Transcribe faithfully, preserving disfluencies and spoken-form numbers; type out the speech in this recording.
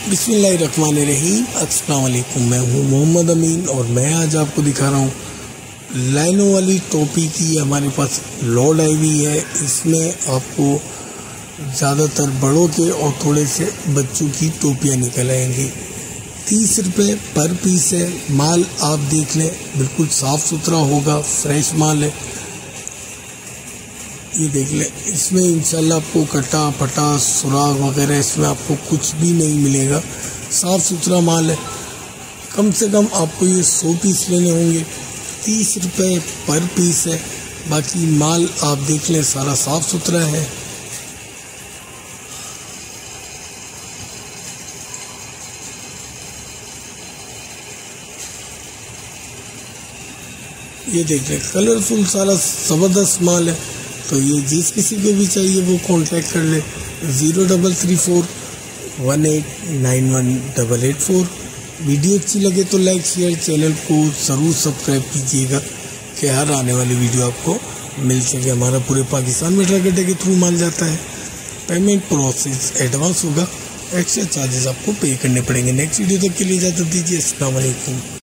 बिस्मिल्लाहिर्रहमानिर्रहीम। अस्सलाम वालेकुम। मैं हूँ मोहम्मद अमीन और मैं आज आपको दिखा रहा हूँ लाइनों वाली टोपी की हमारे पास लोड आई हुई है। इसमें आपको ज़्यादातर बड़ों के और थोड़े से बच्चों की टोपियाँ निकल आएंगी। तीस रुपये पर पीस है। माल आप देख लें, बिल्कुल साफ़ सुथरा होगा, फ्रेश माल है। ये देख लें, इसमें इंशाल्लाह आपको कटा फटा सुराग वगैरह इसमें आपको कुछ भी नहीं मिलेगा। साफ़ सुथरा माल है। कम से कम आपको ये सौ पीस लेने होंगे। तीस रुपये पर पीस है। बाकी माल आप देख लें, सारा साफ़ सुथरा है। ये देख लें, कलरफुल सारा ज़बरदस्त माल है। तो ये जिस किसी को भी चाहिए वो कांटेक्ट कर ले। Zero double three four one eight nine one double eight four. Video अच्छी लगे तो लाइक शेयर, चैनल को ज़रूर सब्सक्राइब कीजिएगा कि हर आने वाली वीडियो आपको मिल सके। हमारा पूरे पाकिस्तान में ट्रक अड्डे के थ्रू माल जाता है। पेमेंट प्रोसेस एडवांस होगा, एक्स्ट्रा चार्जेस आपको पे करने पड़ेंगे। नेक्स्ट वीडियो तक के लिए इजाज़त दीजिए। अस्सलाम वालेकुम।